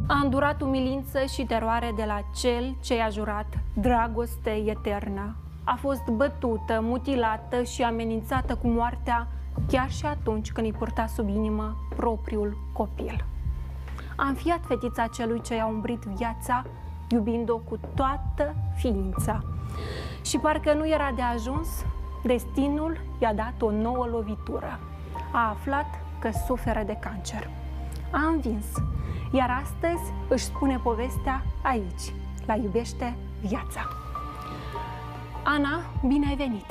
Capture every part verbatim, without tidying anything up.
A îndurat umilință și teroare de la cel ce i-a jurat dragoste eternă. A fost bătută, mutilată și amenințată cu moartea chiar și atunci când îi purta sub inimă propriul copil. A înfiat fetița celui ce i-a umbrit viața, iubind-o cu toată ființa. Și parcă nu era de ajuns, destinul i-a dat o nouă lovitură. A aflat că suferă de cancer. A învins, iar astăzi își spune povestea aici, la Iubește Viața. Ana, bine ai venit!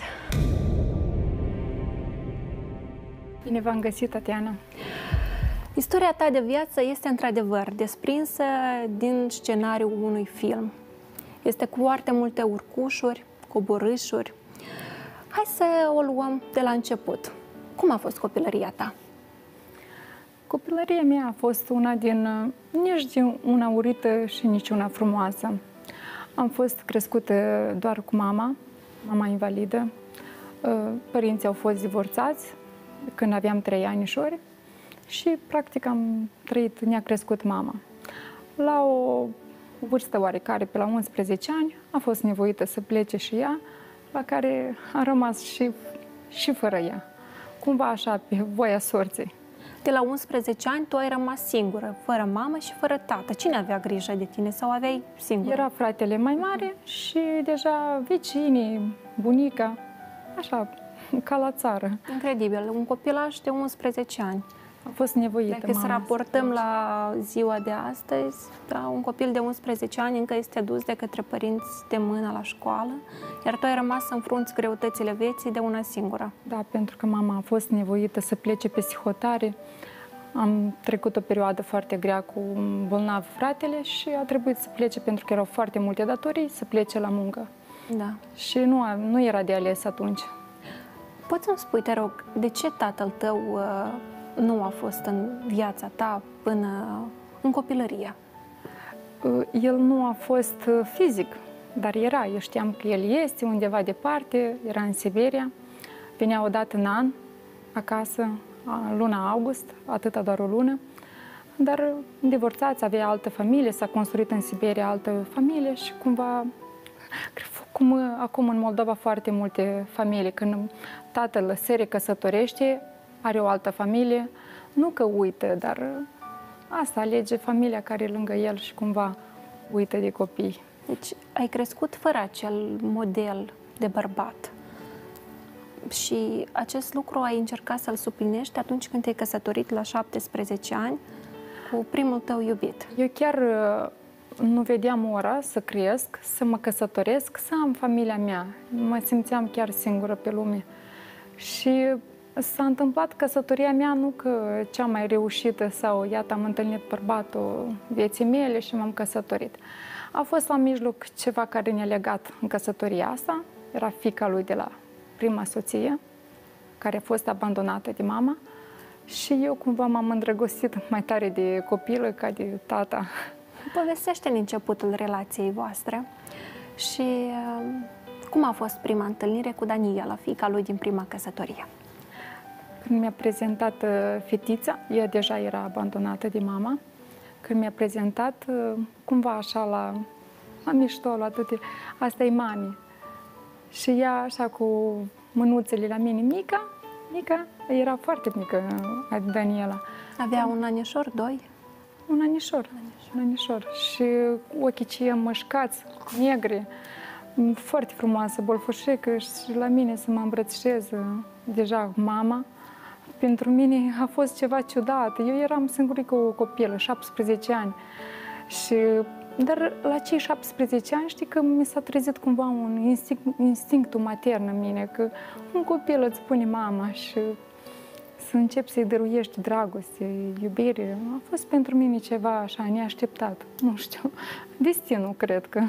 Bine v-am găsit, Tatiana! Istoria ta de viață este într-adevăr desprinsă din scenariul unui film. Este cu foarte multe urcușuri, coborâșuri. Hai să o luăm de la început. Cum a fost copilăria ta? Copilăria mea a fost una din, nici din una urâtă și nici una frumoasă. Am fost crescută doar cu mama, mama invalidă. Părinții au fost divorțați când aveam trei anișori și, practic, am trăit, ne-a crescut mama. La o vârstă oarecare, pe la unsprezece ani, a fost nevoită să plece și ea, la care a rămas și, și fără ea. Cumva așa, pe voia sorții. De la unsprezece ani, tu ai rămas singură, fără mamă și fără tată. Cine avea grijă de tine sau aveai singură? Era fratele mai mare și deja vecinii, bunica, așa, ca la țară. Incredibil, un copilaj de unsprezece ani. A fost nevoită. Dacă să raportăm la ziua de astăzi, da, un copil de unsprezece ani încă este dus de către părinți de mână la școală, iar tu ai rămas să înfrunți greutățile vieții de una singură. Da, pentru că mama a fost nevoită să plece peste hotare. Am trecut o perioadă foarte grea cu un bolnav fratele și a trebuit să plece pentru că erau foarte multe datorii, să plece la muncă. Da. Și nu, nu era de ales atunci. Poți să-mi spui, te rog, de ce tatăl tău uh, nu a fost în viața ta până în copilărie? El nu a fost fizic, dar era. Eu știam că el este undeva departe, era în Siberia. Venea odată în an acasă, luna august, atâta doar o lună. Dar divorțați, avea altă familie, s-a construit în Siberia altă familie și cumva, cum acum în Moldova foarte multe familii, când tatăl se recăsătorește, are o altă familie, nu că uită, dar asta alege familia care e lângă el și cumva uită de copii. Deci ai crescut fără acel model de bărbat și acest lucru ai încercat să-l suplinești atunci când te-ai căsătorit la șaptesprezece ani cu primul tău iubit. Eu chiar nu vedeam ora să cresc, să mă căsătoresc, să am familia mea. Mă simțeam chiar singură pe lume. Și s-a întâmplat căsătoria mea, nu că cea mai reușită sau iată am întâlnit bărbatul vieții mele și m-am căsătorit. A fost la mijloc ceva care ne-a legat în căsătoria asta. Era fiica lui de la prima soție, care a fost abandonată de mama și eu cumva m-am îndrăgostit mai tare de copilă ca de tata. Povestește-ne începutul relației voastre și cum a fost prima întâlnire cu Daniela, fiica lui din prima căsătorie. Când mi-a prezentat fetița, ea deja era abandonată de mama, când mi-a prezentat, cumva așa la, la mișto, la toate, asta e mami. Și ea așa cu mânuțele la mine, mica, mica, era foarte mică, Daniela. Avea un anișor, doi? Un anișor, un anișor. Și ochii cei mășcați, negri, foarte frumoasă, bolfoșecă și la mine să mă îmbrățișeze deja mama. Pentru mine a fost ceva ciudat. Eu eram singurică o copilă, șaptesprezece ani. Și, dar la cei șaptesprezece ani, știi că mi s-a trezit cumva un instinct, instinctul matern în mine, că un copil îți spune mama și să începi să-i dăruiești dragoste, iubire. A fost pentru mine ceva așa neașteptat. Nu știu, destinul, cred că.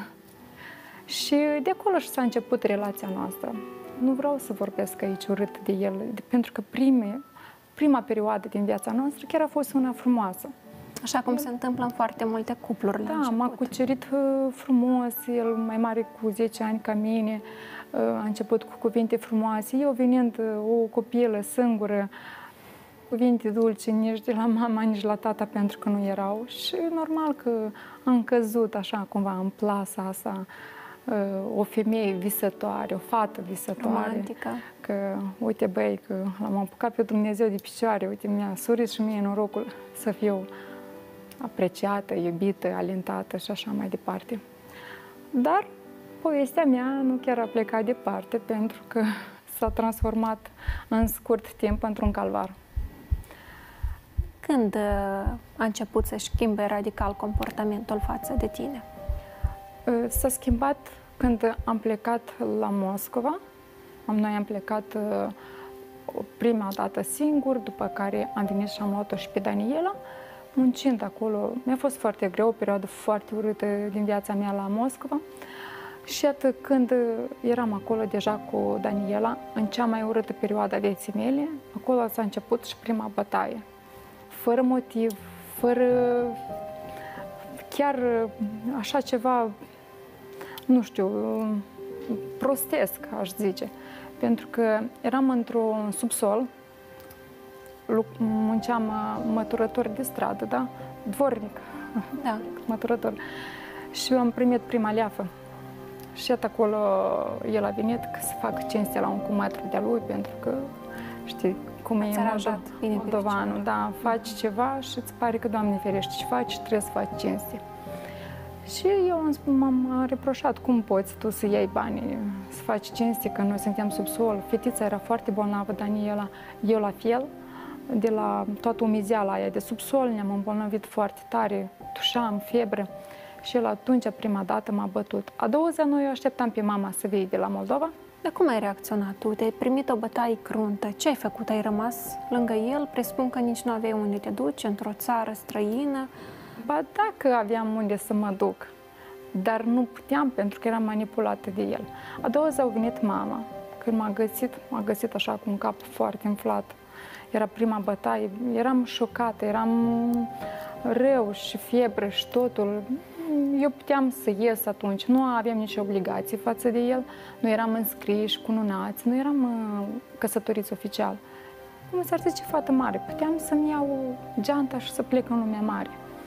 Și de acolo și s-a început relația noastră. Nu vreau să vorbesc aici urât de el, pentru că prime, prima perioadă din viața noastră chiar a fost una frumoasă. Așa cum se întâmplă în foarte multe cupluri la Da, început. m-a cucerit uh, frumos, el mai mare cu zece ani ca mine, uh, a început cu cuvinte frumoase. Eu venind uh, o copilă singură, cuvinte dulci nici de la mama, nici la tata, pentru că nu erau. Și normal că am căzut așa cumva în plasa asta, o femeie visătoare, o fată visătoare. Romantică. Că, uite băi, că l-am apucat pe Dumnezeu de picioare, uite, mi-a surit și mie norocul să fiu apreciată, iubită, alintată și așa mai departe. Dar povestea mea nu chiar a plecat departe, pentru că s-a transformat în scurt timp într-un calvar. Când a început să schimbe radical comportamentul față de tine? S-a schimbat când am plecat la Moscova. Noi am plecat prima dată singur, după care am venit și am luat-o și pe Daniela. Muncind acolo, mi-a fost foarte greu, o perioadă foarte urâtă din viața mea la Moscova. Și iată, când eram acolo deja cu Daniela, în cea mai urâtă perioadă a vieții mele, acolo s-a început și prima bătaie. Fără motiv, fără chiar așa ceva, nu știu, prostesc, aș zice. Pentru că eram într-un subsol, munceam măturător de stradă, da? Dvornic, da. Măturător. Și eu am primit prima leafă. Și iată acolo el a venit că să facă cinste la un cumătru de-a lui, pentru că, știi, cum e moldovanul, da, faci ceva și îți pare că, Doamne ferește, ce faci, trebuie să faci cinste. Și eu m-am reproșat, cum poți tu să iei banii, să faci cinste, că noi suntem sub sol. Fetița era foarte bolnavă, Daniela, eu la fel, de la toată umizeala aia de subsol, ne-am îmbolnăvit foarte tare, tușam, febră. Și el atunci, prima dată, m-a bătut. A doua zi, noi așteptam pe mama să vie de la Moldova. Dar cum ai reacționat tu? Te-ai primit o bătaie cruntă. Ce ai făcut? Ai rămas lângă el? Presupun că nici nu aveai unde te duci, într-o țară străină. Ba da, că aveam unde să mă duc, dar nu puteam pentru că eram manipulată de el. A doua zi a venit mama. Când m-a găsit, m-a găsit așa cu un cap foarte inflat. Era prima bătaie, eram șocată, eram rău și febră și totul. Eu puteam să ies atunci, nu aveam nicio obligație față de el, nu eram înscriși, cununați, nu eram uh, căsătoriți oficial. Cum s-ar zice, fată mare, puteam să-mi iau geanta și să plec în lumea mare.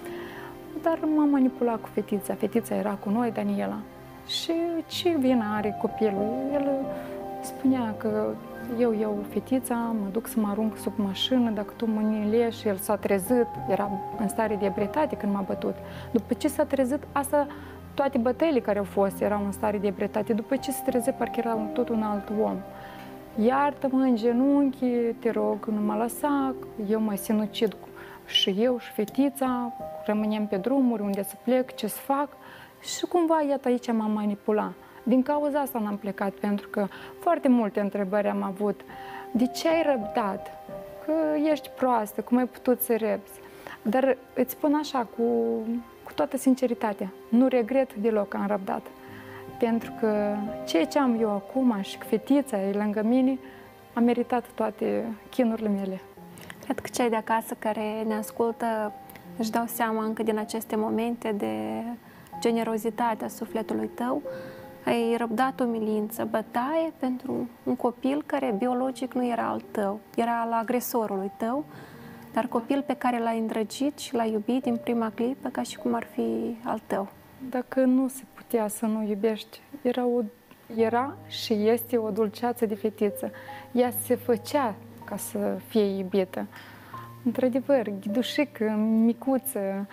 Dar m-am manipulat cu fetița, fetița era cu noi, Daniela. Și ce vină are copilul? El spunea că eu iau fetița, mă duc să mă arunc sub mașină, dacă tu mâini leși, el s-a trezit, era în stare de ebrietate când m-a bătut. După ce s-a trezit, asta, toate bătăile care au fost erau în stare de ebrietate. După ce s-a trezit, parcă era tot un alt om. Iartă-mă în genunchi, te rog, nu mă lăsa, eu mă sinucid și eu și fetița, rămânem pe drumuri, unde să plec, ce să fac. Și cumva, iată, aici m-am manipulat. Din cauza asta n-am plecat, pentru că foarte multe întrebări am avut. De ce ai răbdat? Că ești proastă, cum ai putut să răbzi? Dar îți spun așa, cu, cu toată sinceritatea, nu regret deloc că am răbdat. Pentru că ceea ce am eu acum și că fetița e lângă mine, a meritat toate chinurile mele. Cred că cei de acasă care ne ascultă își dau seama încă din aceste momente de generozitatea sufletului tău. Ai răbdat umilință, bătaie pentru un copil care biologic nu era al tău, era al agresorului tău, dar copil pe care l-ai îndrăgit și l-ai iubit din prima clipă ca și cum ar fi al tău. Dacă nu se putea să nu iubești, era, o, era și este o dulceață de fetiță. Ea se făcea ca să fie iubită. Într-adevăr, ghidușică, micuță,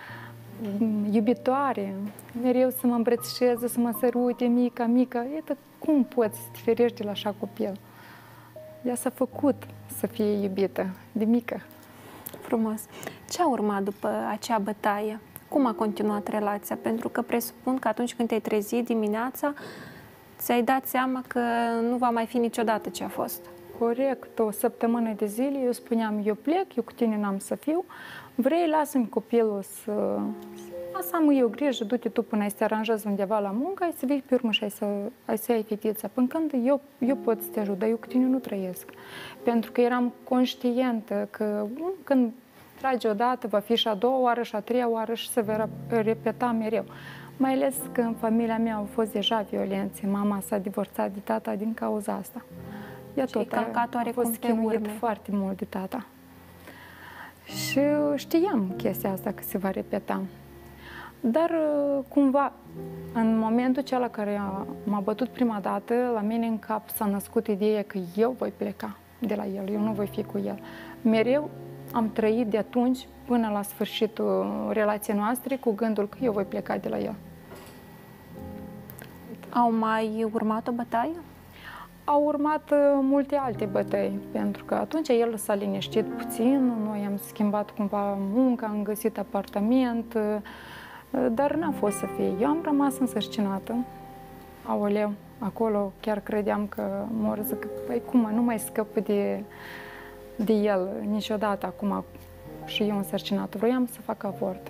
iubitoare, mereu să mă îmbrățișeze, să mă sărute, mica, mica. Iată, cum poți să te ferești de la așa copil? Ea s-a făcut să fie iubită, de mică. Frumos. Ce a urmat după acea bătaie? Cum a continuat relația? Pentru că presupun că atunci când te-ai trezit dimineața, ți-ai dat seama că nu va mai fi niciodată ce a fost. Corect, o săptămână de zile, eu spuneam, eu plec, eu cu tine n-am să fiu, vrei, lasă-mi copilul să... Să am eu grijă, du-te tu până ai să te aranjezi undeva la muncă, ai să vii pe urmă și ai să, ai să iei fetița. Până când eu, eu pot să te ajut, dar eu cu tine nu trăiesc. Pentru că eram conștientă că când tragi odată, va fi și a doua oară și a treia oară și se va repeta mereu. Mai ales că în familia mea au fost deja violențe. Mama s-a divorțat de tata din cauza asta. Ea tot a, a fost chinuit foarte mult de tata. Și știam chestia asta că se va repeta. Dar cumva, în momentul acela care m-a bătut prima dată, la mine în cap s-a născut ideea că eu voi pleca de la el, eu nu voi fi cu el. Mereu am trăit de atunci până la sfârșitul relației noastre cu gândul că eu voi pleca de la el. Au mai urmat o bătaie? Au urmat uh, multe alte bătăi, pentru că atunci el s-a liniștit puțin, noi am schimbat cumva munca, am găsit apartament, uh, dar n-a fost să fie. Eu am rămas însărcinată, aoleu, acolo chiar credeam că mor, zic, păi cum, nu mai scăp de, de el niciodată acum și eu însărcinată. Vroiam să fac avort.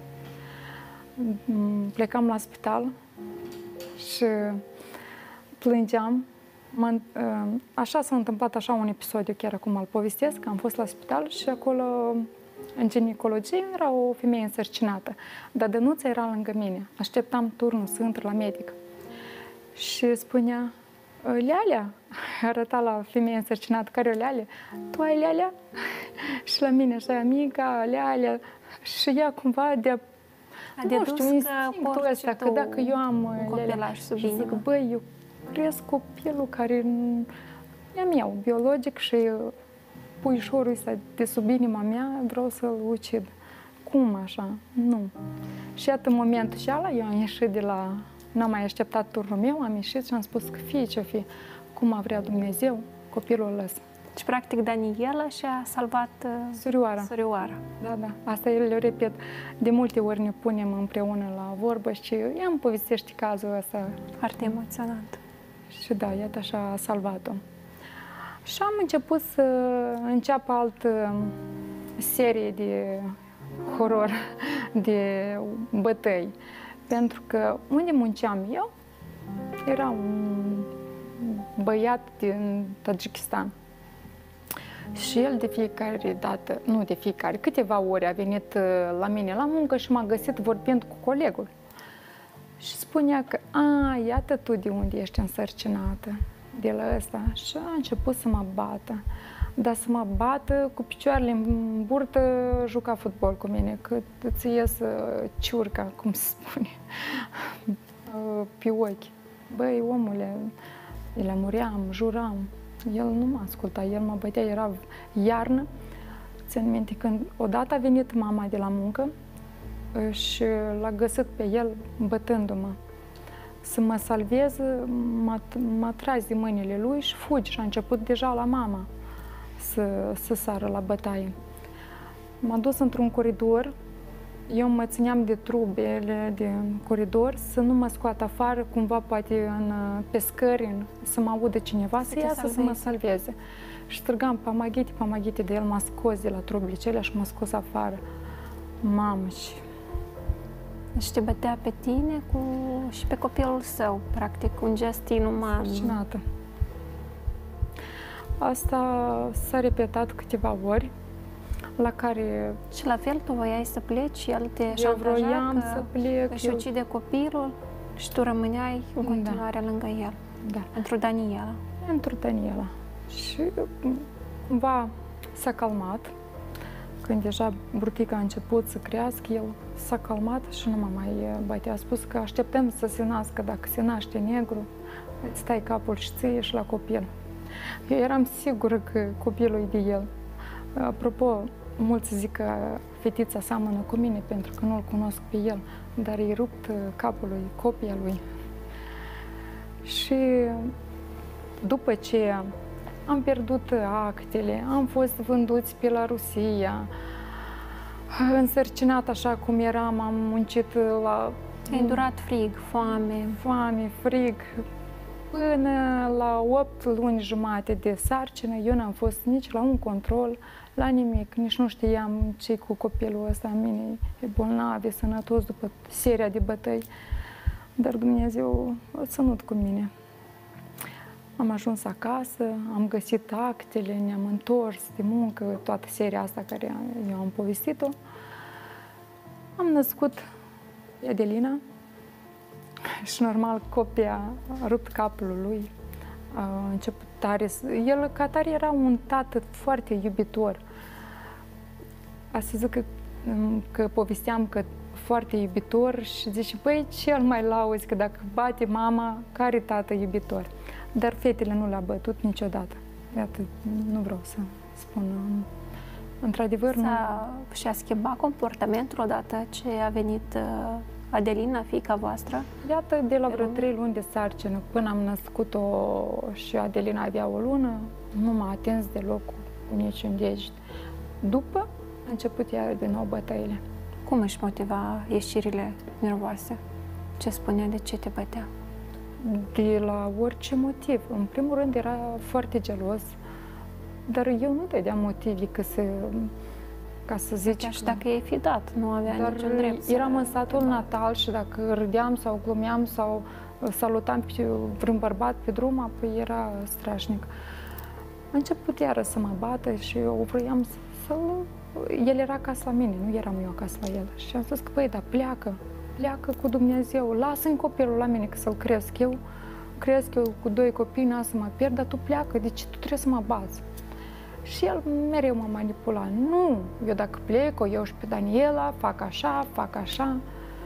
Plecam la spital și plângeam. Așa s-a întâmplat așa un episod, chiar acum îl povestesc, că am fost la spital și acolo, în ginecologie, era o femeie însărcinată, dar Dănuța era lângă mine. Așteptam turnul să intru la medic. Și spunea, Lealea, arăta la femeie însărcinată, care o Lealea? Tu ai Lealea? Și la mine așa, amica, Lealea. Și ea cumva de de nu știu, instinctul ăsta, că dacă eu am Lealea, și zic, băi, eu cresc copilul care e-a meu, biologic, și puișorul ăsta de sub inima mea vreau să-l ucid. Cum așa? Nu. Și iată, în momentul ăla, eu am ieșit de la... N-am mai așteptat turnul meu, am ieșit și am spus că fie ce fi, cum a vrea Dumnezeu, copilul ăsta. Deci, practic, Daniela și-a salvat uh, surioara. surioara. Da, da. Asta eu le repet. De multe ori ne punem împreună la vorbă și ea îmi povestește cazul ăsta. Foarte emoționant. Și da, iată, așa a salvat-o. Și am început să înceapă altă serie de horror, de bătăi. Pentru că unde munceam eu, era un băiat din Tajikistan. Și el de fiecare dată, nu de fiecare, câteva ori a venit la mine la muncă și m-a găsit vorbind cu colegul. Și spunea că, a, iată tu de unde ești însărcinată, de la ăsta. Și a început să mă bată. Dar să mă bată cu picioarele în burtă, juca fotbal cu mine, că îți ies ciurca, cum se spune, pe ochi. Băi, omule, le muream, juram. El nu mă asculta, el mă bătea, era iarnă. Țin minte când odată a venit mama de la muncă și l-a găsit pe el bătându-mă. Să mă salveze, m-a tras de mâinile lui și fugi și a început deja la mama să, să sară la bătaie. M-a dus într-un coridor, eu mă țineam de trubele din coridor să nu mă scoată afară, cumva poate în, pe scări, în, să mă audă cineva, să, să iasă să mă salveze. Și strigam, pamaghite, pamaghite, de el m-a scos de la trubele celea și m-a scos afară. Mamă, și... Deci te bătea pe tine cu... și pe copilul său, practic, un gest inuman. Sărcinată. Asta s-a repetat câteva ori, la care... Și la fel tu voiai să pleci, el te eu vroiam că să plec. își eu... ucide copilul și tu rămâneai în continuare da. lângă el. Da. Pentru Daniela. Pentru Daniela. Și cumva s-a calmat. Când deja brutica a început să crească, el s-a calmat și nu m-a mai bătea. A spus că așteptăm să se nască. Dacă se naște negru, îți tai capul și ție și la copil. Eu eram sigură că copilul e de el. Apropo, mulți zic că fetița seamănă cu mine pentru că nu-l cunosc pe el, dar e rupt capul lui, copia lui. Și după ce am pierdut actele, am fost vânduți pe la Rusia, însărcinat așa cum eram, am muncit la... Ai îndurat frig, foame. Foame, frig. Până la opt luni jumate de sarcină, eu n-am fost nici la un control, la nimic, nici nu știam ce cu copilul ăsta, mine e bolnav, e sănătos după seria de bătăi, dar Dumnezeu a ținut cu mine. Am ajuns acasă, am găsit actele, ne-am întors de muncă, toată seria asta care eu am povestit-o. Am născut Adelina și normal copia a rupt capul lui, a început tare. El ca tare era un tată foarte iubitor. a să zic că, că povesteam că foarte iubitor și zice, păi cel mai lauzi că dacă bate mama, care tată iubitor? Dar fetele nu l-a bătut niciodată. Iată, nu vreau să spun. Într-adevăr, nu... Și-a schimbat comportamentul odată ce a venit Adelina, fiica voastră? Iată, de la vreo trei luni de sarcină, până am născut-o și Adelina avea o lună, nu m-a atins deloc cu niciun deget. După, a început iar din nou bătăile. Cum își motiva ieșirile nervoase? Ce spunea, de ce te bătea? De la orice motiv. În primul rând era foarte gelos, dar eu nu dădeam motive că să, ca să zic... Chiar și dacă ei fi dat, nu avea dar niciun drept. Eram în satul natal și dacă râdeam sau glumeam sau salutam pe vreun bărbat pe drum, apoi era strașnic. A început iară să mă bată și eu vroiam să, să... El era acasă la mine, nu eram eu acasă la el. Și am spus că, băi, dar pleacă, pleacă cu Dumnezeu, lasă-mi copilul la mine că să-l cresc eu. Cresc eu cu doi copii, n-am să mă pierd, dar tu pleacă, deci tu trebuie să mă bați. Și el mereu mă manipula. Nu, eu dacă plec, o iau și pe Daniela, fac așa, fac așa.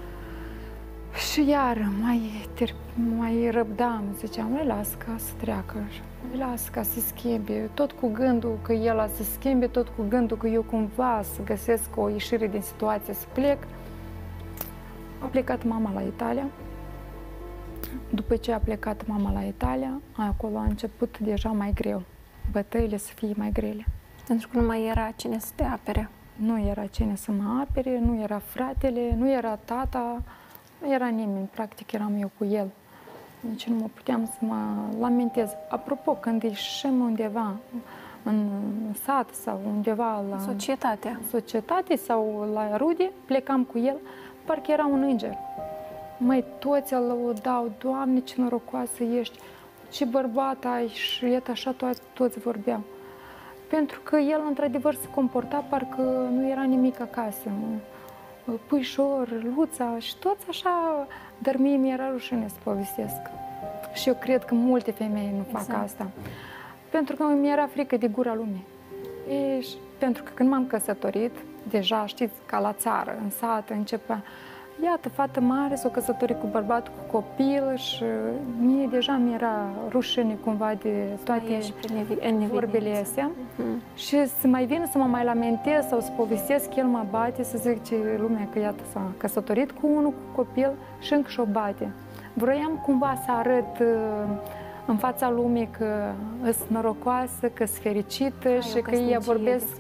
Și iar mai, mai răbdam, ziceam, îi las ca să treacă, îi las ca să schimbe, tot cu gândul că el a să schimbe, tot cu gândul că eu cumva să găsesc o ieșire din situație, să plec. A plecat mama la Italia. După ce a plecat mama la Italia, acolo a început deja mai greu. Bătăile să fie mai grele. Pentru că nu mai era cine să te apere. Nu era cine să mă apere, nu era fratele, nu era tata, nu era nimeni. Practic eram eu cu el. Deci nu mă puteam să mă lamentez. Apropo, când ieșim undeva în sat sau undeva la societate, societate sau la rude, plecam cu el, parcă era un înger. Măi, toți îl lăudau, Doamne, ce norocoasă ești, ce bărbat ai, și iată așa toți, toți vorbeau. Pentru că el, într-adevăr, se comporta parcă nu era nimic acasă. Puișor, Luța și toți așa, dar mie mi-era rușine să povestesc. Și eu cred că multe femei nu fac exact. asta. Pentru că mi-era frică de gura lumii. E, pentru că când m-am căsătorit, deja, știți, ca la țară, în sat, începea, iată, fată mare, s-o căsătorit cu bărbat, cu copil și mie deja mi-era rușine cumva de toate vorbele astea. Uh-huh. Și să mai vin să mă mai lamentez sau să povestesc, el mă bate, să zic ce lumea că iată s-a căsătorit cu unul, cu copil și încă și-o bate. Vroiam cumva să arăt în fața lumii că sunt norocoasă, că sunt fericită Ai și că ei vorbesc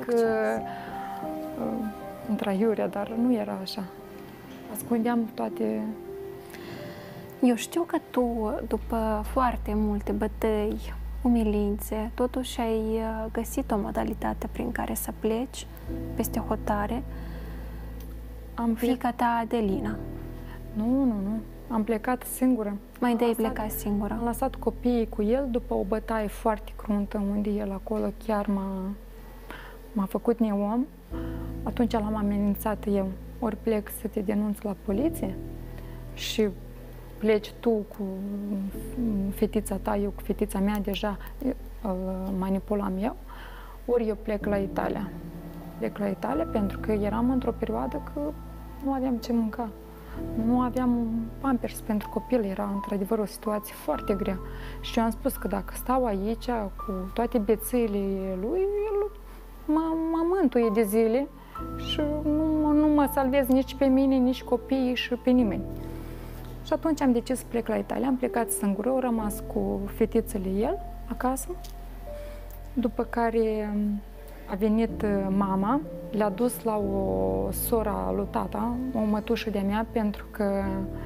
întraiurea, dar nu era așa. Ascundeam toate... Eu știu că tu, după foarte multe bătăi, umilințe, totuși ai găsit o modalitate prin care să pleci peste hotare. Am Fiica ta, Adelina. Nu, nu, nu. Am plecat singură. Mai de-ai plecat singură? Am lăsat copiii cu el după o bătaie foarte cruntă, unde el acolo chiar m-a m-a făcut neom. Atunci l-am amenințat eu. Ori plec să te denunț la poliție și pleci tu cu fetița ta, eu cu fetița mea, deja îl manipulam eu, ori eu plec la Italia. Plec la Italia pentru că eram într-o perioadă că nu aveam ce mânca. Nu aveam pampers pentru copil, era într-adevăr o situație foarte grea. Și eu am spus că dacă stau aici cu toate bețăile lui, el mă, mă mântuie de zile și nu, nu mă salvez nici pe mine, nici copiii și pe nimeni. Și atunci am decis să plec la Italia, am plecat singură, au rămas cu fetițele el acasă, după care a venit mama, le-a dus la o sora lui tata, o mătușă de-a mea, pentru că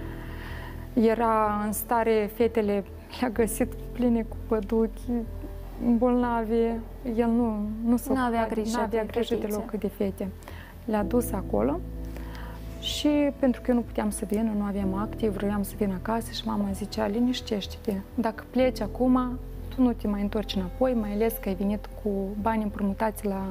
era în stare, fetele le-a găsit pline cu păduchi, bolnave, el nu, nu s-o avea grijă, n-avea grijă deloc de fete. Le-a dus acolo și pentru că eu nu puteam să vin, nu aveam acte, vroiam să vin acasă și mama zicea, liniștește-te, dacă pleci acum, tu nu te mai întorci înapoi, mai ales că ai venit cu bani împrumutați la,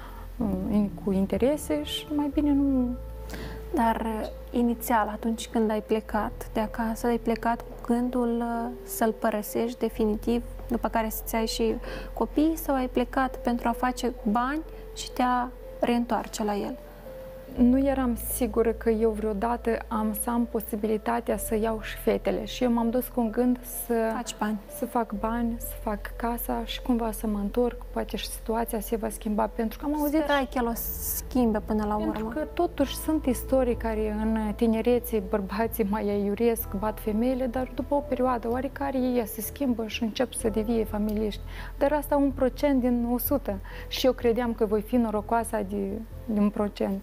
cu interese și mai bine nu... Dar inițial, atunci când ai plecat de acasă, ai plecat cu gândul să-l părăsești definitiv, după care să-ți ai și copii, sau ai plecat pentru a face bani și te-a reîntoarce la el? Nu eram sigură că eu vreodată am să am posibilitatea să iau și fetele și eu m-am dus cu un gând să faci bani, să fac bani, să fac casa și cumva să mă întorc, poate și situația se va schimba, pentru că am auzit... Sperai că el o schimbe până la urmă. Pentru că totuși sunt istorii care în tinerețe bărbații mai aiuresc, bat femeile, dar după o perioadă oarecare ei se schimbă și încep să devie familiști. Dar asta un procent din o sută și eu credeam că voi fi norocoasa de, de un procent.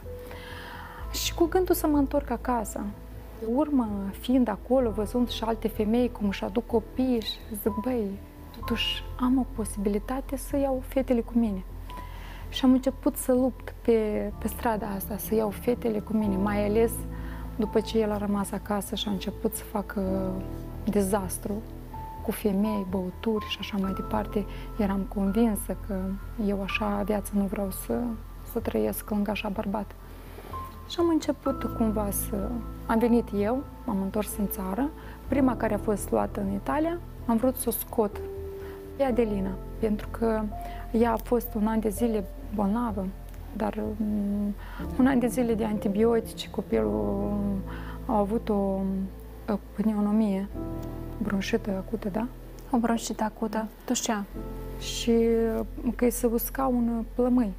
Și cu gândul să mă întorc acasă. Pe urmă, fiind acolo, văzând și alte femei cum își aduc copii și zic, băi, totuși am o posibilitate să iau fetele cu mine. Și am început să lupt pe, pe strada asta, să iau fetele cu mine, mai ales după ce el a rămas acasă și a început să facă dezastru cu femei, băuturi și așa mai departe. Eram convinsă că eu așa viață nu vreau să, să trăiesc lângă așa bărbat. Și am început cumva să... Am venit eu, m-am întors în țară. Prima care a fost luată în Italia, am vrut să o scot pe Adelina, pentru că ea a fost un an de zile bolnavă, dar um, un an de zile de antibiotice, copilul a avut o, o pneumonie, bronșită acută, da? O bronșită acută, tușea. Și că îi se usca un plămâi.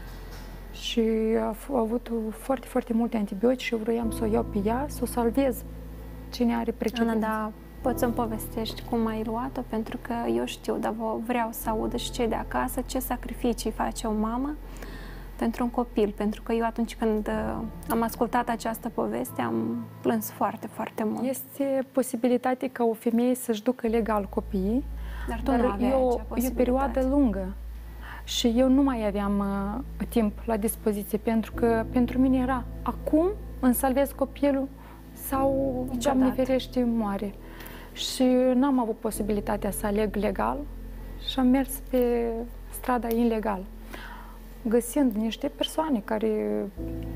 Și a avut foarte, foarte multe antibiotice și eu vroiam să o iau pe ea, să o salvez. Cine are precedență. Ana, dar poți să-mi povestești cum ai luat-o? Pentru că eu știu, dar vreau să audă și cei de acasă ce sacrificii face o mamă pentru un copil. Pentru că eu atunci când am ascultat această poveste am plâns foarte, foarte mult. Este posibilitatea ca o femeie să-și ducă legal copiii, dar tu dar nu aveai e o, acea e o perioadă lungă. Și eu nu mai aveam uh, timp la dispoziție, pentru că pentru mine era acum îmi salvez copilul sau, Doamne ferește, moare. Și n-am avut posibilitatea să aleg legal și am mers pe strada ilegal, găsind niște persoane care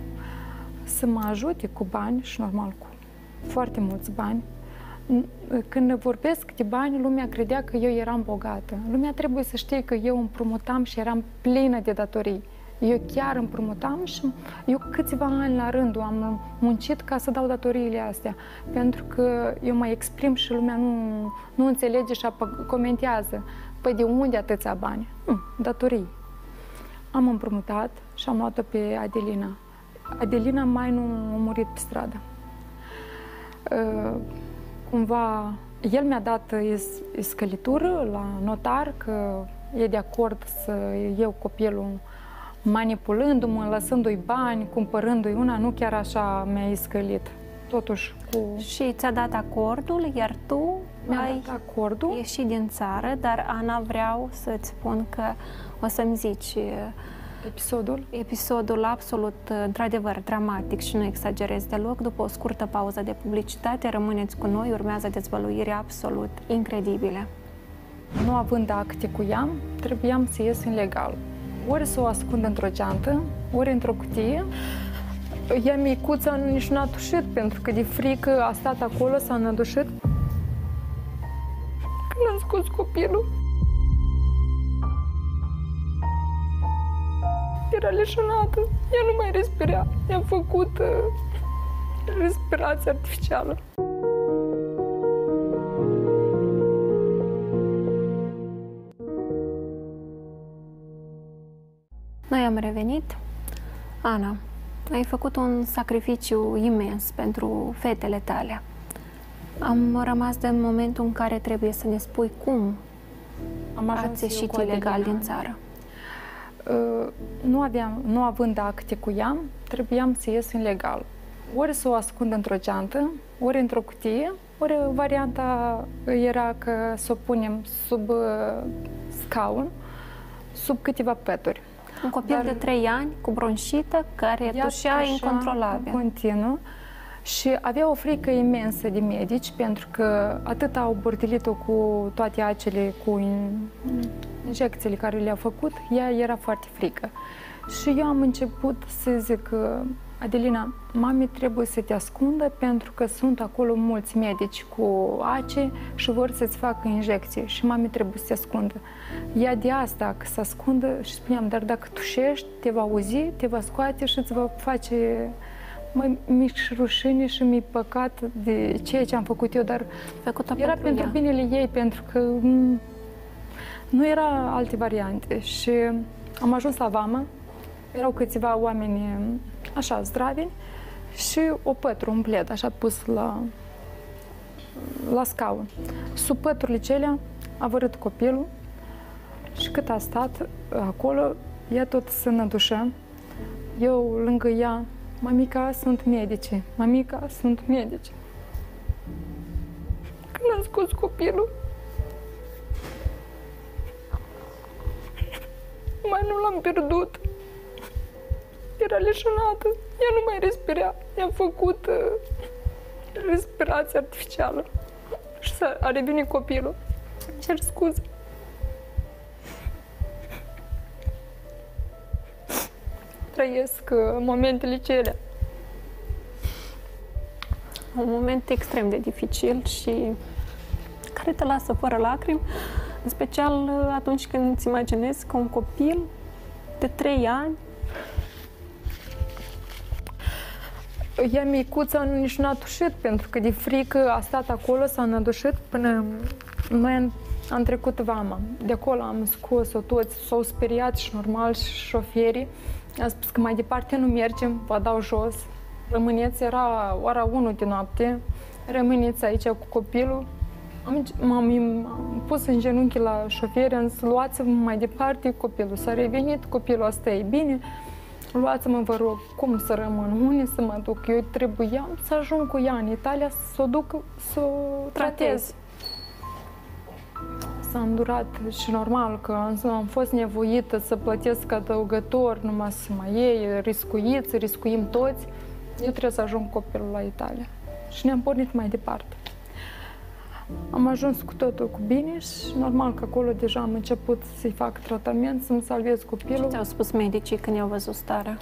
să mă ajute cu bani și normal cu foarte mulți bani. Când vorbesc de bani, lumea credea că eu eram bogată. Lumea trebuie să știe că eu împrumutam și eram plină de datorii. Eu chiar împrumutam și eu câțiva ani la rând am muncit ca să dau datoriile astea. Pentru că eu mă exprim și lumea nu, nu înțelege și comentează. Păi de unde atâția bani? Nu, datorii. Am împrumutat și am luat-o pe Adelina. Adelina mai nu a murit pe stradă. Uh, Cumva, el mi-a dat scălitură la notar că e de acord să iau copilul manipulându-mă, lăsându-i bani, cumpărându-i una, nu chiar așa mi-a scălit. Totuși cu... Și ți-a dat acordul, iar tu ai dat acordul. ieșit din țară, dar Ana, vreau să-ți spun că o să-mi zici episodul? Episodul absolut, într-adevăr, dramatic și nu exagerez deloc. După o scurtă pauză de publicitate, rămâneți cu noi, urmează dezvăluiri absolut incredibile. Nu având acte cu ea, trebuiam să ies ilegal. Ori să o ascund într-o geantă, ori într-o cutie. Ea, micuța, nici n-a tușit, pentru că de frică a stat acolo, s-a înădușit. Când am scos copilul, era leșonată, ea nu mai respira. I-am făcut uh, respirație artificială. Noi am revenit. Ana, ai făcut un sacrificiu imens pentru fetele tale. Am rămas de în momentul în care trebuie să ne spui cum am ați ieșit ilegal din țară. Uh, nu, aveam, nu având acte cu ea, trebuiam să ies ilegal. Ori să o ascund într-o geantă, ori într-o cutie, ori varianta era că să o punem sub uh, scaun, sub câteva peturi. Un copil Dar de trei ani cu bronșită care tușea incontrolabil. Continuu și avea o frică imensă de medici, pentru că atât au bordelit-o cu toate acele, cu injecțiile care le-au făcut, ea era foarte frică. Și eu am început să zic, Adelina, mami trebuie să te ascundă pentru că sunt acolo mulți medici cu ace și vor să-ți facă injecție și mami trebuie să te ascundă. Ea de asta că se ascundă și spuneam, dar dacă tușești, te va auzi, te va scoate și îți va face mai mic rușine și mi păcat de ceea ce am făcut eu, dar Făcut era pentru pentru ea. binele ei, pentru că m, nu era alte variante. Și am ajuns la vamă, erau câțiva oameni așa zdraveni și o pătru, un pled, așa pus la, la scaun. Sub păturile celea a vărât copilul și cât a stat acolo, ea tot se nădușea, eu lângă ea, mamica, sunt medici, mamica, sunt medici. Când am scos copilul, mai nu l-am pierdut. Era leșinată, ea nu mai respira. I-am făcut uh, respirație artificială și s-a, a revenit copilul. Îmi cer scuze. Trăiesc uh, momentele cele. Un moment extrem de dificil și care te lasă fără lacrimi, în special uh, atunci când îți imaginezi că un copil de trei ani Ea micuța nici n-a tușit, pentru că de frică a stat acolo, s-a înădușit până noi am, am trecut vama. De acolo am scos-o toți, s-au speriat și normal și șoferii. Am spus că mai departe nu mergem, vă dau jos. Rămâneți, era ora unu de noapte, rămâneți aici cu copilul. Am, m-am, am pus în genunchi la șoferi, am zis, luați-vă mai departe copilul. S-a revenit, copilul ăsta e bine. Luați-mă, vă rog, cum să rămân, unde să mă duc? Eu trebuia să ajung cu ea în Italia, să o duc, să o tratez. S-a îndurat și normal că am, am fost nevoită să plătesc adăugător, numai să mai iei, riscuiți, riscuim toți. Eu trebuie să ajung copilul la Italia. Și ne-am pornit mai departe. Am ajuns cu totul cu bine și normal că acolo deja am început să-i fac tratament, să-mi salvez copilul. Ce ți-au spus medicii când i-au văzut starea?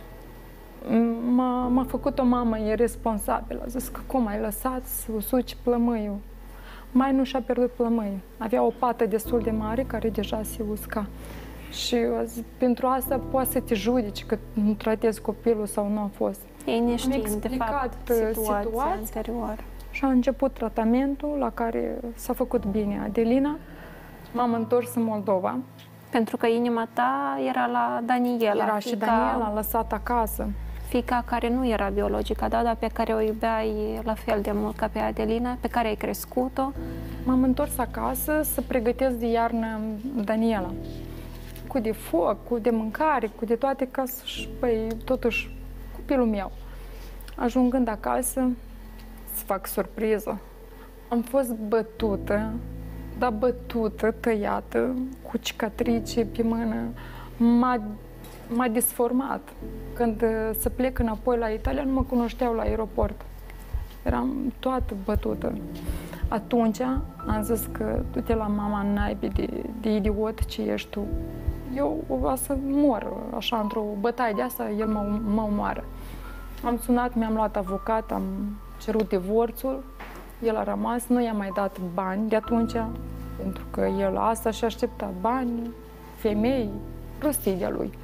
M-a, m-a făcut o mamă irresponsabilă. A zis că cum ai lăsat să usuci plămâiul? Mai nu și-a pierdut plămâiul. Avea o pată destul de mare care deja se usca. Și zis, pentru asta poate să te judeci că nu tratezi copilul sau nu a fost. Ei neștiind, de explicat fapt, situația situația. anterioară. Și a început tratamentul la care s-a făcut bine Adelina. M-am întors în Moldova. Pentru că inima ta era la Daniela. Era și fiica, Daniela lăsat acasă. Fiica care nu era biologică, da, dar pe care o iubeai la fel de mult ca pe Adelina, pe care ai crescut-o. M-am întors acasă să pregătesc de iarnă Daniela. Cu de foc, cu de mâncare, cu de toate, ca să-și, păi, totuși, copilul meu. Ajungând acasă, să fac surpriză. Am fost bătută, dar bătută, tăiată, cu cicatrice pe mână. M-a, m-a disformat. Când să plec înapoi la Italia, nu mă cunoșteau la aeroport. Eram toată bătută. Atunci am zis că du-te la mama naibii de, de idiot ce ești tu. Eu o să mor așa într-o bătaie de asta, el mă, mă omoară. Am sunat, mi-am luat avocat, am cerut divorțul, el a rămas, nu i-a mai dat bani de atunci, pentru că el asta și aștepta bani, femei, prostii de-a lui.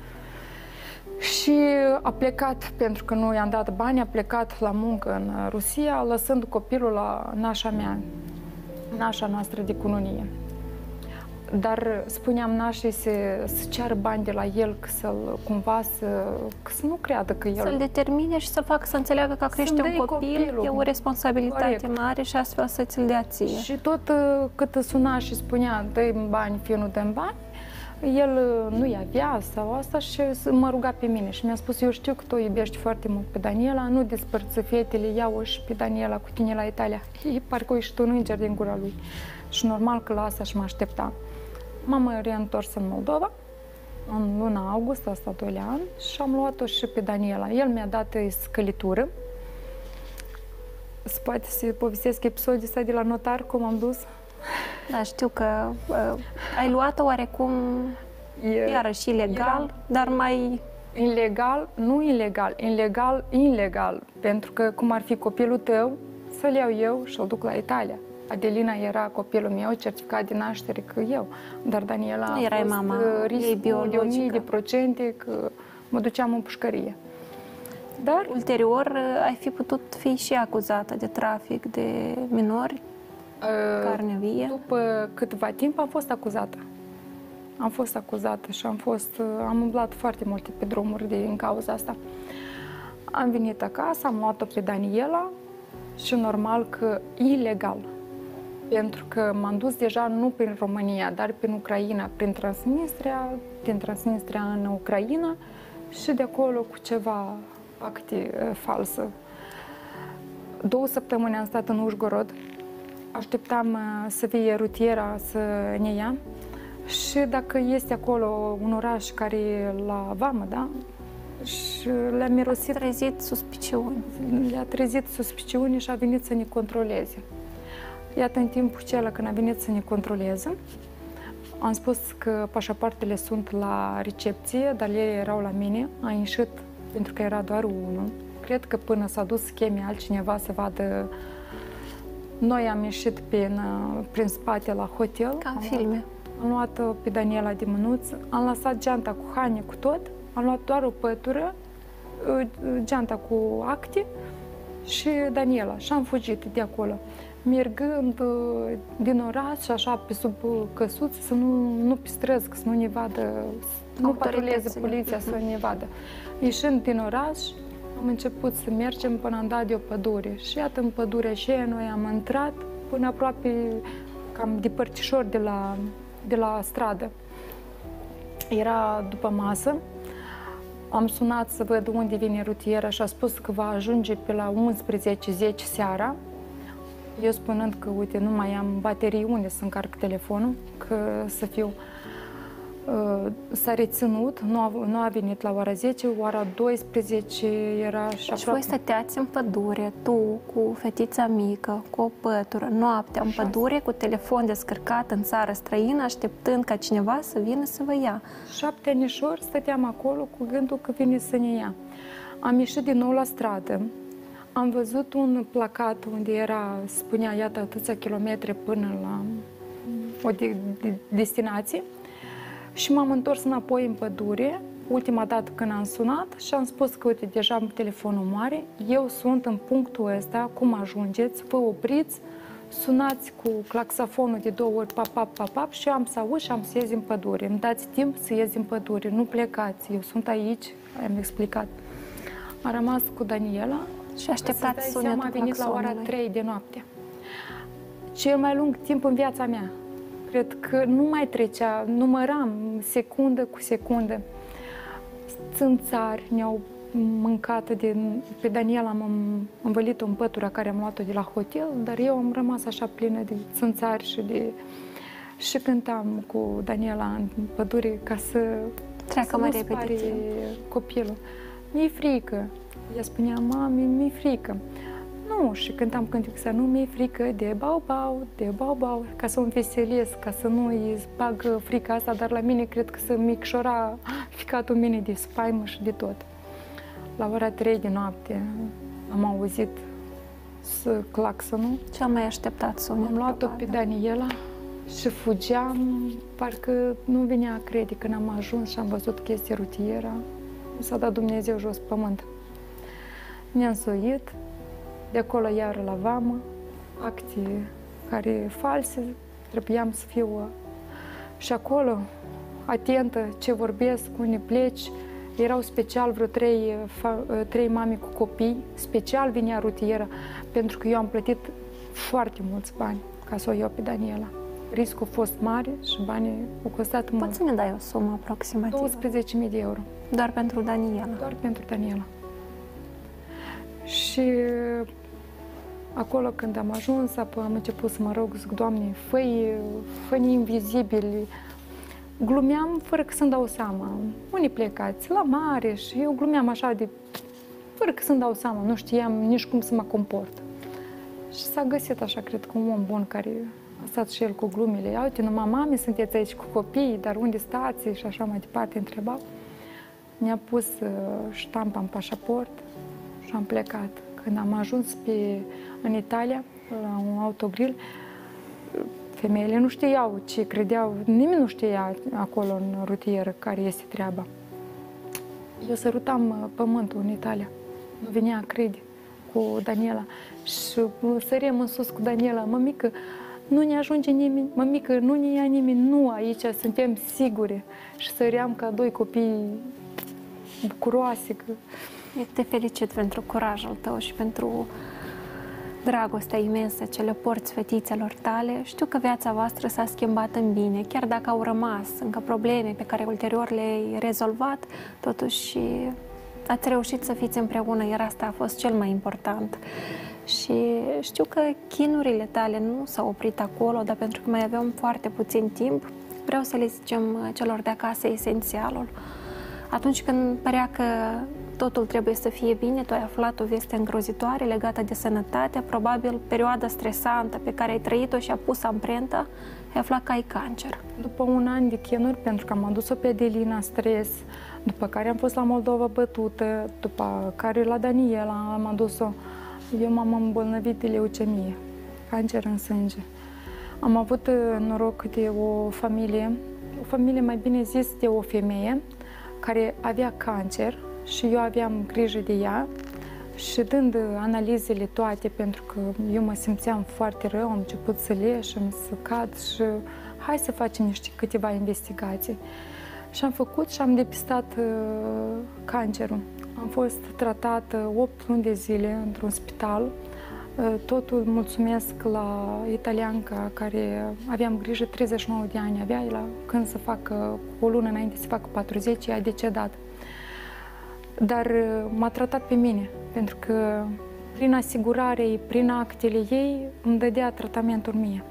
Și a plecat, pentru că nu i-am dat bani, a plecat la muncă în Rusia, lăsând copilul la nașa mea, nașa noastră de cununie. Dar spuneam nașii să, să ceară bani de la el, că să-l cumva să, că să nu creadă că el... Să-l determine și să facă să înțeleagă că a crește un copil copilul. E o responsabilitate Corect. mare și astfel să ți-l dea ție. Și tot cât suna și spunea, dă-mi bani, fie nu dă-mi bani, el nu-i avea sau asta și mă ruga pe mine și mi-a spus, eu știu că tu iubești foarte mult pe Daniela, nu despărți fetele, ia-o și pe Daniela cu tine la Italia. E, parcă ești un înger din gura lui. Și normal că la asta și mă aștepta. M-am reîntors în Moldova, în luna august, asta a doilea an, și am luat-o și pe Daniela. El mi-a dat scălitură. Se poate să povestesc episodul ăsta de la notar, cum am dus? Da, știu că uh, ai luat-o oarecum, E, iarăși ilegal, era, dar mai Ilegal, nu ilegal, ilegal, ilegal, pentru că cum ar fi copilul tău, să-l iau eu și-l duc la Italia. Adelina era copilul meu, certificat de naștere că eu, dar Daniela Nu a erai fost mama, riscul ei de o mie biologică. de procente că mă duceam în pușcărie. Dar Ulterior, ai fi putut fi și acuzată de trafic de minori, carne vie. după câtva timp am fost acuzată. Am fost acuzată și am fost, am umblat foarte multe pe drumuri din cauza asta. Am venit acasă, am luat-o pe Daniela și normal că ilegal. Pentru că m-am dus deja nu prin România, dar prin Ucraina, prin Transnistria, din Transnistria în Ucraina și de acolo cu ceva acte uh, falsă. Două săptămâni am stat în Ușgorod, așteptam uh, să fie rutiera să ne ia și dacă este acolo un oraș care e la vamă, da? Și le-a mirosit, Trezit suspiciuni. le-a trezit suspiciuni și a venit să ne controleze. Iată, în timpul acela când a venit să ne controleze, am spus că pașapoartele sunt la recepție, dar ele erau la mine. Am ieșit pentru că era doar unul. Cred că până s-a dus să cheme altcineva să vadă. Noi am ieșit prin, prin spate la hotel. Ca în filme. Am luat pe Daniela de mânuț, am lăsat geanta cu haine, cu tot, am luat doar o pătură, geanta cu acte și Daniela și am fugit de acolo. Mergând din oraș, așa, pe sub căsuț, să nu, nu pe străzi, să nu ne vadă, nu patruleze poliția să ne vadă. Ieșind din oraș, am început să mergem până am dat de o pădure. Și iată, în pădurea aceea noi am intrat până aproape cam de părțișor de la, de la stradă. Era după masă. Am sunat să văd unde vine rutiera și a spus că va ajunge pe la unsprezece zece seara. Eu spunând că, uite, nu mai am baterii unde să încarc telefonul, că să fiu... Uh, s-a reținut, nu a, nu a venit la ora zece, ora douăsprezece era și Și aproape... voi stăteați în pădure, tu cu fetița mică, cu o pătură, noaptea, în pădure, cu telefon descărcat în țară străină, așteptând ca cineva să vină să vă ia. Șapte anișori stăteam acolo cu gândul că vine să ne ia. Am ieșit din nou la stradă, am văzut un placat unde era, spunea, iată, atâția kilometri până la o de, de, destinație și m-am întors înapoi în pădure, ultima dată când am sunat și am spus că, uite, deja am telefonul mare, eu sunt în punctul ăsta, cum ajungeți, vă opriți, sunați cu claxafonul de două ori, pap, pap, pap, pap, și am să aud și am să ies din pădure. Îmi dați timp să ies din pădure, nu plecați, eu sunt aici, am explicat. Am rămas cu Daniela Și așteptați să-ți dai seama, sunetul a venit la ora claxonului. trei de noapte. Cel mai lung timp în viața mea. Cred că nu mai trecea, număram secundă cu secundă. Țânțari ne-au mâncat din... Pe Daniela am învălit-o în pătura care am luat-o de la hotel, dar eu am rămas așa plină de țânțari și de... Și cântam cu Daniela în pădure ca să... Treacă să mai nu repede spare timp. copilul. Mi-e frică. Ea spunea, mami, mi-e frică. Nu, și cântam cânticul ăsta, nu mi-e frică de bau-bau, de bau-bau, ca să o înveselesc, ca să nu îi bag frica asta, dar la mine cred că să micșora ficatul mine de spaimă și de tot. La ora trei de noapte am auzit să claxonul. Cel mai așteptat sunet. Am luat-o pe probabil. Daniela și fugeam, parcă nu venea a crede când am ajuns și am văzut că este rutiera. Mi s-a dat Dumnezeu jos pe pământ. Ne-am suit, de acolo iar la vamă, acte care false, trebuiam să fiu și acolo, atentă ce vorbesc, unde pleci. Erau special vreo trei, trei mame cu copii, special vinea rutiera, pentru că eu am plătit foarte mulți bani ca să o iau pe Daniela. Riscul a fost mare și banii au costat mult. Poți să ne dai o sumă aproximativă? douăsprezece mii de euro. Doar pentru Daniela. Doar pentru Daniela. Și acolo când am ajuns, apoi am început să mă rog, zic, Doamne, fă-i, fă-i invizibili. Glumeam fără că să-mi dau seama. Unii plecați? La mare. Și eu glumeam așa de... fără că să-mi dau seama. Nu știam nici cum să mă comport. Și s-a găsit așa, cred că un om bun care a stat și el cu glumele. Ia uite, numai mame sunteți aici cu copii, dar unde stați? Și așa mai departe întrebau. ne-a pus ștampa în pașaport și am plecat. Când am ajuns pe, în Italia, la un autogrill, femeile nu știau ce credeau, nimeni nu știa acolo în rutieră care este treaba. Eu sărutam pământul în Italia, nu venea a crede cu Daniela și săream în sus cu Daniela, mămică, nu ne ajunge nimeni, mămică, nu ne ia nimeni, nu, aici suntem siguri. Și săream ca doi copii bucuroase. Că... Te felicit pentru curajul tău și pentru dragostea imensă ce le porți fetițelor tale. Știu că viața voastră s-a schimbat în bine, chiar dacă au rămas încă probleme pe care ulterior le-ai rezolvat, totuși ați reușit să fiți împreună, iar asta a fost cel mai important. Și știu că chinurile tale nu s-au oprit acolo, dar pentru că mai aveam foarte puțin timp, vreau să le zicem celor de acasă esențialul. Atunci când părea că totul trebuie să fie bine, tu ai aflat o veste îngrozitoare legată de sănătate, probabil perioada stresantă pe care ai trăit-o și a pus amprenta, ai aflat că ai cancer. După un an de chinuri, pentru că am adus-o pe Adelina stres, după care am fost la Moldova bătută, după care la Daniela am adus-o, eu m-am îmbolnăvit de leucemie, cancer în sânge. Am avut noroc de o familie, o familie mai bine zis de o femeie, care avea cancer și eu aveam grijă de ea și dând analizele toate, pentru că eu mă simțeam foarte rău, am început să leșem, să cad și hai să facem niște câteva investigații. Și am făcut și am depistat uh, cancerul. Am fost tratată opt luni de zile într-un spital. Uh, totul mulțumesc la italianca care aveam grijă, treizeci și nouă de ani avea, la când să facă, o lună înainte să facă patruzeci, a decedat. Dar uh, m-a tratat pe mine, pentru că prin asigurare, prin actele ei, îmi dădea tratamentul mie.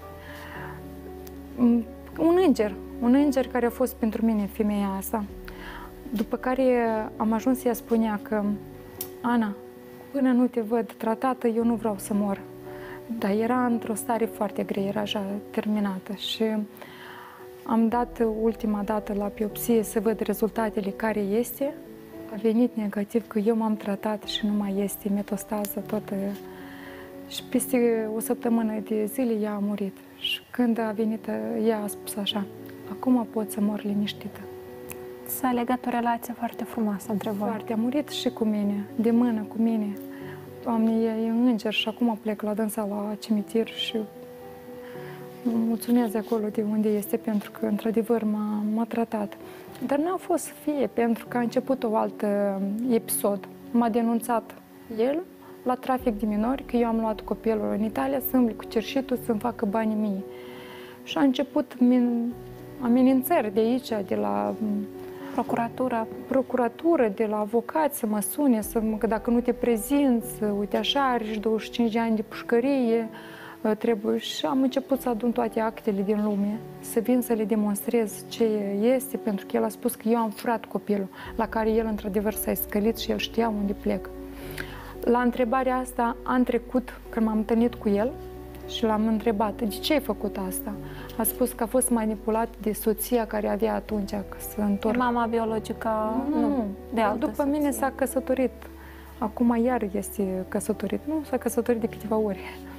Un înger, un înger care a fost pentru mine femeia asta. După care am ajuns să ea spunea că Ana, până nu te văd tratată, eu nu vreau să mor. Dar era într-o stare foarte grea, era așa terminată și am dat ultima dată la biopsie să văd rezultatele care este. A venit negativ că eu m-am tratat și nu mai este metastază toată. Și peste o săptămână de zile ea a murit. Și când a venit, ea a spus așa, acum pot să mor liniștită. S-a legat o relație foarte frumoasă între voi. Foarte, a murit și cu mine, de mână cu mine. Doamne, e înger și acum plec la dânsa la cimitir și mulțumesc de acolo de unde este, pentru că într-adevăr m-a tratat. Dar n-a fost să fie, pentru că a început o altă episod. M-a denunțat el la trafic de minori, că eu am luat copilul în Italia să îmbli cu cerșitul să-mi facă banii mie. Și a început min, amenințări de aici, de la procuratura, procuratură, de la avocați să mă sune, să mă, că dacă nu te prezinți, uite așa, are douăzeci și cinci de ani de pușcărie, trebuie. Și am început să adun toate actele din lume, să vin să le demonstrez ce este, pentru că el a spus că eu am furat copilul, la care el într-adevăr s-a scălit și el știa unde plec. La întrebarea asta, an trecut, când m-am întâlnit cu el și l-am întrebat, de ce ai făcut asta? A spus că a fost manipulat de soția care avea atunci, că să întorc. Mama biologică, nu, nu de altă după soție. mine s-a căsătorit. Acum iar este căsătorit. Nu, s-a căsătorit de câteva ori.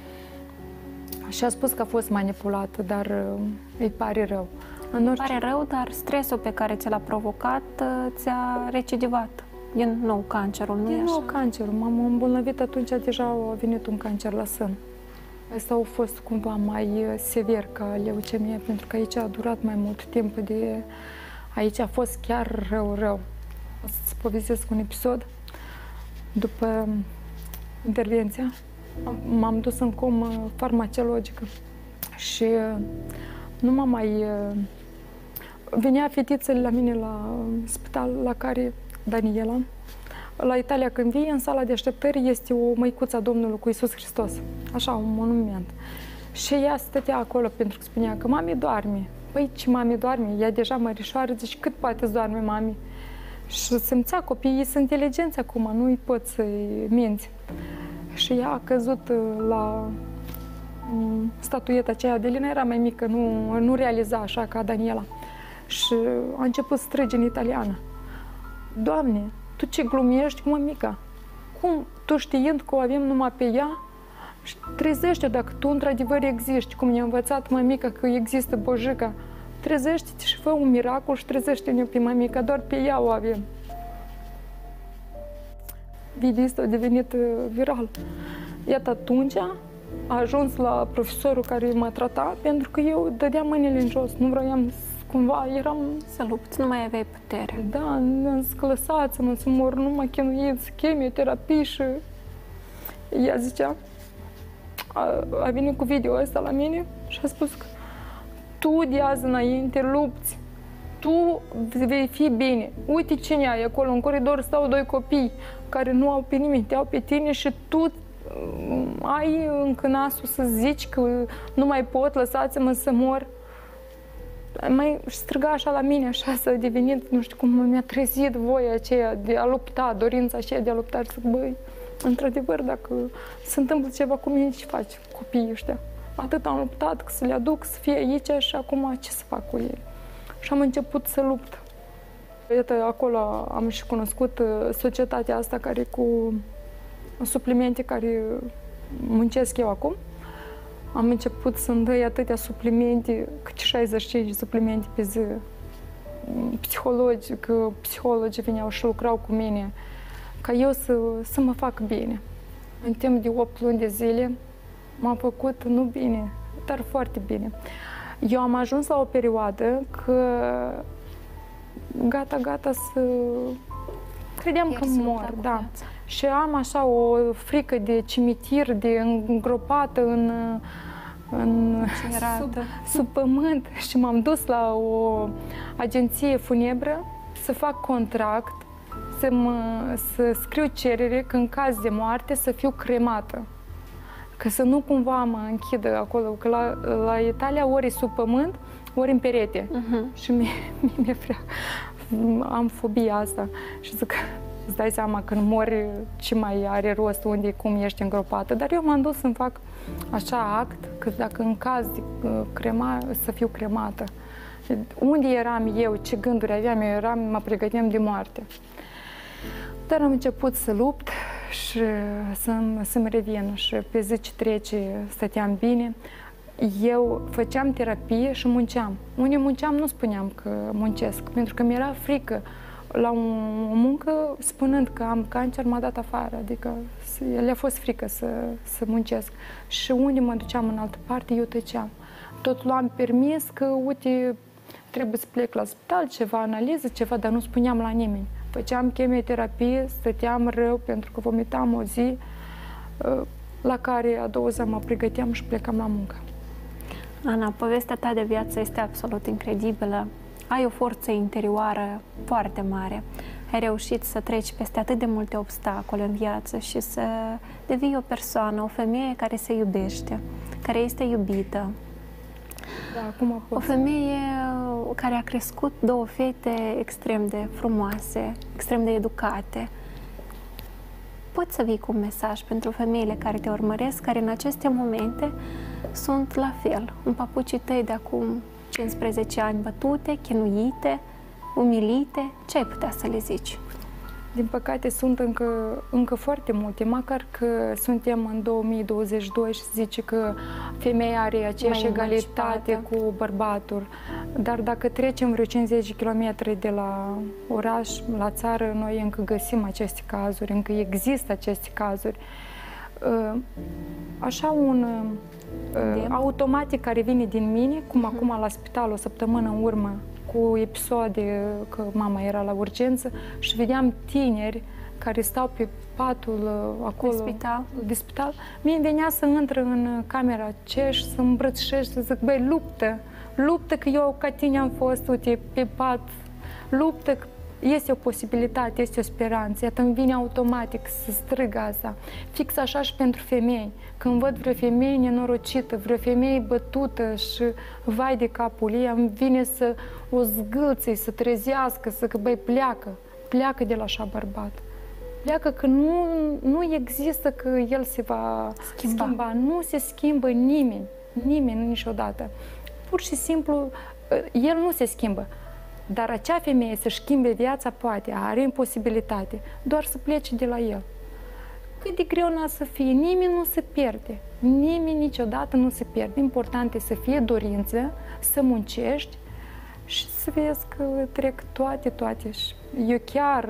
Și a spus că a fost manipulată, dar îi pare rău. În orice... Îi pare rău, dar stresul pe care ți l-a provocat ți-a recidivat. Din nou cancerul, nu e așa? Din nou cancerul. M-am îmbolnăvit atunci, deja a venit un cancer la sân. Asta a fost cumva mai sever ca leucemie, pentru că aici a durat mai mult timp de... Aici a fost chiar rău, rău. O să-ți povestesc un episod. După intervenția, m-am dus în comă farmacologică și nu m-am mai... Venea fetițele la mine la spital, la care Daniela, la Italia când vii, în sala de așteptări este o măicuță a Domnului cu Iisus Hristos, așa, un monument. Și ea stătea acolo pentru că spunea că mami doarme. Păi, ce mami doarme? Ea deja mărișoară, zice, cât poate să doarme mami? Și simțea, copiii sunt inteligenți acum, nu îi pot să-i minți. Și ea a căzut la statueta aceea. Adelina era mai mică, nu, nu realiza așa ca Daniela. Și a început să strige în italiană. Doamne, Tu ce glumești cu mămica? Cum, Tu știind că o avem numai pe ea, trezește dacă Tu într-adevăr existi, cum ne-a învățat mămica că există Bojica, trezește-te și fă un miracol și trezește-ne pe mămica, doar pe ea o avem. Video ăsta a devenit viral. Iată atunci a ajuns la profesorul care mă trata, pentru că eu dădeam mâinile în jos, nu vroiam să, cumva, eram... Să lupți, nu mai aveai putere. Da, am zis că lăsați-mă să mor, nu mă chinuiți, chemioterapie și... Ea zicea, a, a venit cu video ăsta la mine și a spus că tu de azi înainte lupți, tu vei fi bine. Uite cine ai acolo, în coridor stau doi copii care nu au pe nimeni, te au pe tine și tu ai încă nasul să zici că nu mai pot, lăsați-mă să mor. Mai striga așa la mine, așa s-a devenit, nu știu cum, mi-a trezit voia aceea de a lupta, dorința aceea de a lupta. Și zic, băi, într-adevăr, dacă se întâmplă ceva cu mine, ce faci copiii ăștia? Atât am luptat, că să le aduc, să fie aici și acum ce să fac cu ei? Și am început să lupt. Iată, acolo am și cunoscut societatea asta care cu suplimente care muncesc eu acum. Am început să-mi dăi atâtea suplimente, cât șaizeci și cinci suplimente pe zi. Psihologi, că psihologii veneau și lucrau cu mine, ca eu să, să mă fac bine. În timp de opt luni de zile m-am făcut, nu bine, dar foarte bine. Eu am ajuns la o perioadă că gata, gata să... Credeam că mor, da. Și am așa o frică de cimitir, de îngropată în, în sub, sub pământ. Și m-am dus la o agenție funebră să fac contract, să, mă, să scriu cerere că în caz de moarte să fiu cremată. Că să nu cumva mă închidă acolo, că la, la Italia ori e sub pământ, ori în perete. Uh-huh. Și mie, mie mi-e prea... Am fobia asta. Și zic, îți dai seama, când mori, ce mai are rost, unde, cum ești îngropată. Dar eu m-am dus să-mi fac așa act, că dacă în caz de crema, să fiu cremată. Unde eram eu, ce gânduri aveam, eu eram, mă pregăteam de moarte. Dar am început să lupt și să-mi, să-mi revin. Și pe zi ce trece stăteam bine. Eu făceam terapie și munceam. Unde munceam nu spuneam că muncesc, pentru că mi-era frică. La o muncă, spunând că am cancer, m-a dat afară, adică le-a fost frică să, să muncesc. Și unde mă duceam în altă parte, eu tăceam. Tot luam permis că, uite, trebuie să plec la spital, ceva analiză, ceva, dar nu spuneam la nimeni. Făceam chemioterapie, stăteam rău pentru că vomitam o zi, la care a doua zi mă pregăteam și plecam la muncă. Ana, povestea ta de viață este absolut incredibilă. Ai o forță interioară foarte mare. Ai reușit să treci peste atât de multe obstacole în viață și să devii o persoană, o femeie care se iubește, care este iubită. Da, acum o femeie care a crescut două fete extrem de frumoase, extrem de educate. Poți să vii cu un mesaj pentru femeile care te urmăresc, care în aceste momente sunt la fel, în papucii tăi de acum cincisprezece ani, bătute, chinuite, umilite, ce ai putea să le zici? Din păcate sunt încă, încă foarte multe, măcar că suntem în două mii douăzeci și doi și zice că femeia are aceeași egalitate cu bărbatul. Dar dacă trecem vreo cincizeci de kilometri de la oraș la țară, noi încă găsim aceste cazuri, încă există aceste cazuri. Așa un automatic care vine din mine, cum uh-huh. acum la spital o săptămână în urmă, cu episoade că mama era la urgență și vedeam tineri care stau pe patul acolo de spital, de spital. Mie venea să intră în camera aceea și să îmbrățișez, să zic, băi, luptă, luptă că eu ca tine am fost, uite, pe pat, luptă că este o posibilitate, este o speranță. Iată, îmi vine automatic să strig asta. Fix așa și pentru femei. Când văd vreo femeie nenorocită, vreo femeie bătută și vai de capul ei, îmi vine să o zgâlțe, să trezească, să că, băi, pleacă. Pleacă de la așa bărbat. Pleacă că nu, nu există că el se va schimba. schimba. Nu se schimbă nimeni. Nimeni niciodată. Pur și simplu, el nu se schimbă. Dar acea femeie să-și schimbe viața poate, are posibilitate, doar să plece de la el. Cât de greu n-a să fie, nimeni nu se pierde. Nimeni niciodată nu se pierde. Important e să fie dorință, să muncești și să vezi că trec toate, toate. Și eu chiar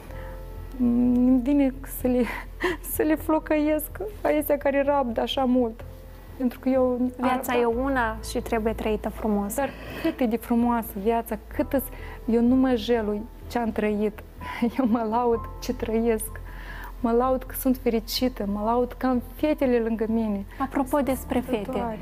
îmi vine să le, să le flocăiesc aia care rabdă așa mult. Pentru că eu... Viața ar... e una și trebuie trăită frumos. Dar cât e de frumoasă viața, cât îți... Eu nu mă jelui ce am trăit. Eu mă laud ce trăiesc. Mă laud că sunt fericită, mă laud că am fetele lângă mine. Apropo despre fete,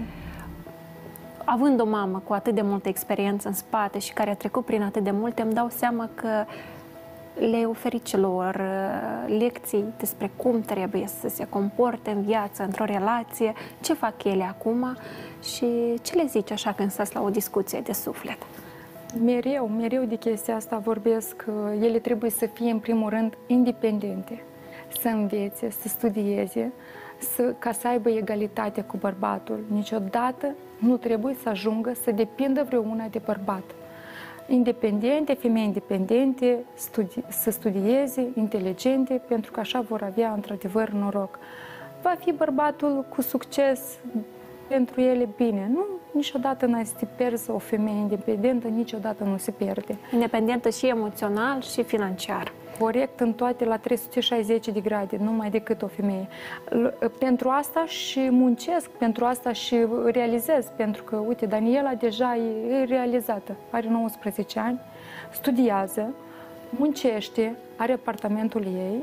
având o mamă cu atât de multă experiență în spate și care a trecut prin atât de multe, îmi dau seama că le oferi celor lecții despre cum trebuie să se comporte în viață, într-o relație, ce fac ele acum și ce le zici așa când stați la o discuție de suflet. Mereu, mereu de chestia asta vorbesc că ele trebuie să fie în primul rând independente, să învețe, să studieze, să, ca să aibă egalitate cu bărbatul. Niciodată nu trebuie să ajungă să depindă vreuna de bărbat. Independente, femei independente, studi să studieze, inteligente, pentru că așa vor avea într-adevăr noroc. Va fi bărbatul cu succes pentru ele bine. Nu, niciodată n-ai să te pierzi o femeie independentă, niciodată nu se pierde. Independentă și emoțional și financiar. Corect, în toate, la trei sute șaizeci de grade, numai decât o femeie. Pentru asta și muncesc, pentru asta și realizez, pentru că, uite, Daniela deja e realizată, are nouăsprezece ani, studiază, muncește, are apartamentul ei,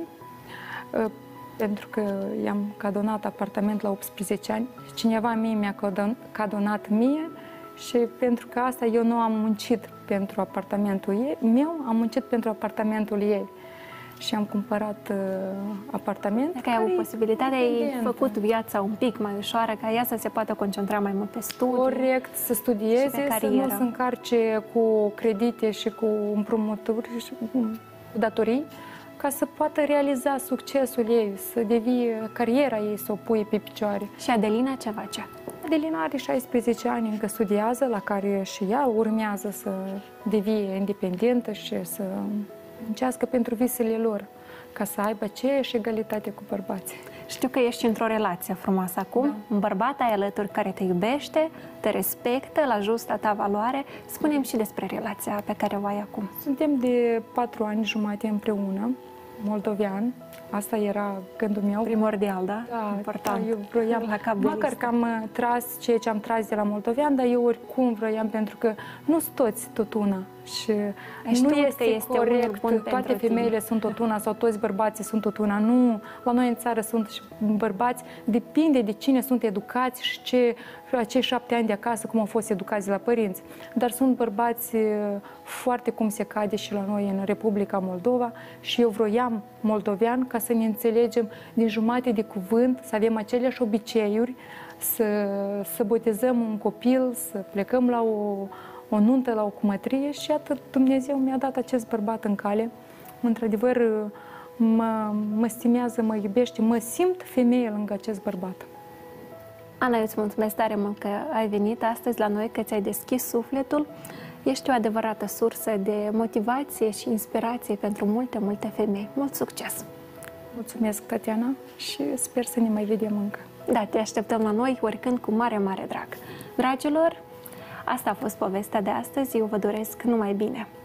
pentru că i-am cadonat apartament la optsprezece ani, cineva mie mi-a cadonat mie și pentru că asta eu nu am muncit pentru apartamentul ei, meu, am muncit pentru apartamentul ei. Și am cumpărat uh, apartament. Dacă ai avut posibilitatea, ai făcut viața un pic mai ușoară, ca ea să se poată concentra mai mult pe studii. Corect, să studieze, să nu se încarce cu credite și cu împrumuturi și cu datorii, ca să poată realiza succesul ei, să devie cariera ei, să o pui pe picioare. Și Adelina ce face? Adelina are șaisprezece ani, încă studiază, la care și ea urmează să devie independentă și să încească pentru visele lor, ca să aibă aceeași egalitate cu bărbații. Știu că ești într-o relație frumoasă acum, da. Un bărbat ai alături care te iubește, te respectă la justa ta valoare. Spune-mi și despre relația pe care o ai acum. Suntem de patru ani jumate împreună, moldovean. Asta era gândul meu. Primordial, da? Da, important. Da, eu vroiam, la măcar că am tras ceea ce am tras de la moldovean, dar eu oricum vroiam, pentru că nu sunt toți tot una. Și Ai nu este, este corect, toate femeile tine. sunt tot una sau toți bărbații sunt tot una. Nu, la noi în țară sunt și bărbați, depinde de cine sunt educați și ce, acei șapte ani de acasă, cum au fost educați la părinți. Dar sunt bărbați foarte cum se cade și la noi în Republica Moldova și eu vroiam moldovean ca să ne înțelegem din jumate de cuvânt, să avem aceleași obiceiuri, să, să botezăm un copil, să plecăm la o, o nuntă, la o cumătrie și atât Dumnezeu mi-a dat acest bărbat în cale. Într-adevăr, mă, mă stimează, mă iubește, mă simt femeie lângă acest bărbat. Ana, eu îți mulțumesc tare mult că ai venit astăzi la noi, că ți-ai deschis sufletul. Ești o adevărată sursă de motivație și inspirație pentru multe, multe femei. Mult succes! Mulțumesc, Tatiana, și sper să ne mai vedem încă. Da, te așteptăm la noi oricând cu mare, mare drag. Dragilor, asta a fost povestea de astăzi. Eu vă doresc numai bine!